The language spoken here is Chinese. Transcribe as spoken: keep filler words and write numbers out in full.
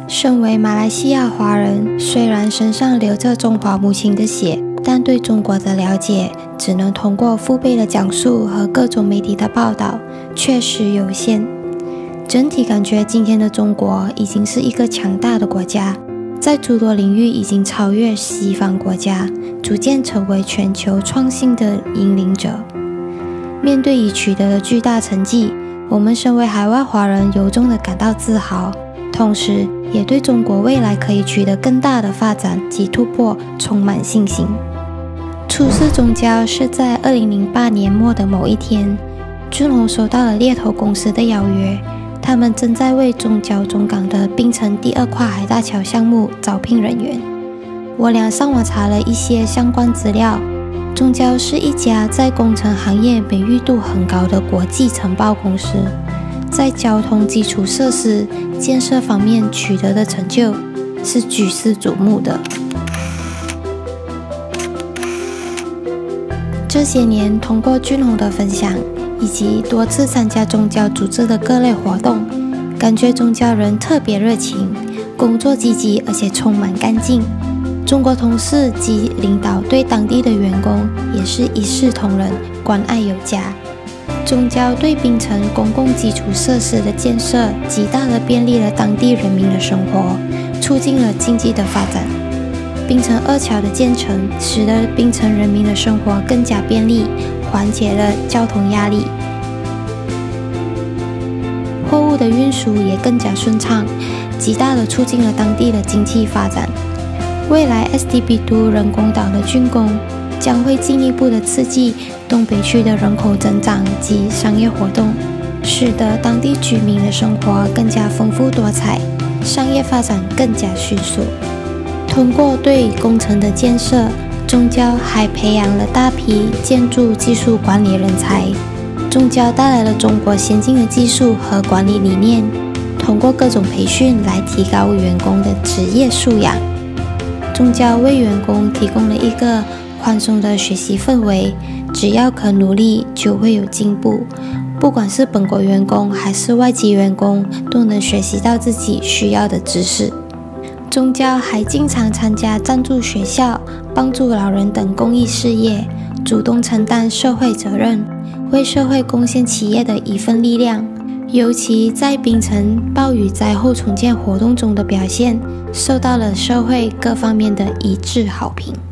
身为马来西亚华人，虽然身上流着中华母亲的血，但对中国的了解只能通过父辈的讲述和各种媒体的报道，确实有限。整体感觉今天的中国已经是一个强大的国家，在诸多领域已经超越西方国家，逐渐成为全球创新的引领者。面对已取得的巨大成绩，我们身为海外华人由衷地感到自豪，同时也对中国未来可以取得更大的发展及突破充满信心。出事中交是在二零零八年末的某一天，俊宏收到了猎头公司的邀约，他们正在为中交中港的槟城第二跨海大桥项目招聘人员。我俩上网查了一些相关资料，中交是一家在工程行业美誉度很高的国际承包公司，在交通基础设施建设方面取得的成就是举世瞩目的。这些年，通过俊宏的分享，以及多次参加中交组织的各类活动，感觉中交人特别热情，工作积极，而且充满干劲。中国同事及领导对当地的员工也是一视同仁，关爱有加。中交对槟城公共基础设施的建设，极大地便利了当地人民的生活，促进了经济的发展。槟城二桥的建成，使得槟城人民的生活更加便利，缓解了交通压力。货物的运输也更加顺畅，极大地促进了当地的经济发展。未来 S T B 二 人工岛的竣工，将会进一步的刺激东北区的人口增长及商业活动，使得当地居民的生活更加丰富多彩，商业发展更加迅速。通过对工程的建设，中交还培养了大批建筑技术管理人才。中交带来了中国先进的技术和管理理念，通过各种培训来提高员工的职业素养。中交为员工提供了一个宽松的学习氛围，只要肯努力就会有进步。不管是本国员工还是外籍员工，都能学习到自己需要的知识。中交还经常参加赞助学校、帮助老人等公益事业，主动承担社会责任，为社会贡献企业的一份力量。尤其在槟城暴雨灾后重建活动中的表现，受到了社会各方面的一致好评。